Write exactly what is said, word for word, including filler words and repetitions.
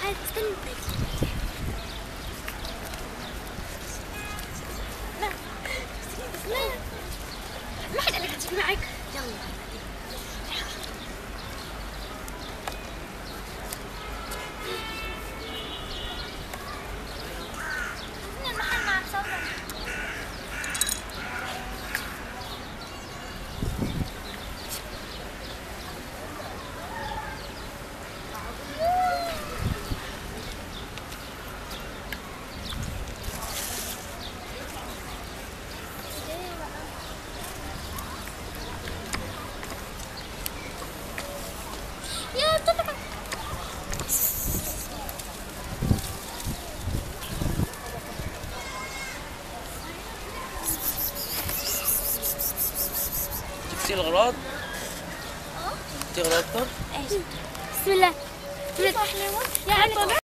هاي استنى. لا لا ما حد قال لك تجيب معك. يلا المحل معك صور. يا طلع تكسي الأغراض؟ اه تغراض أكتر؟ ايش؟ بسم الله. كيف احلى؟ يعني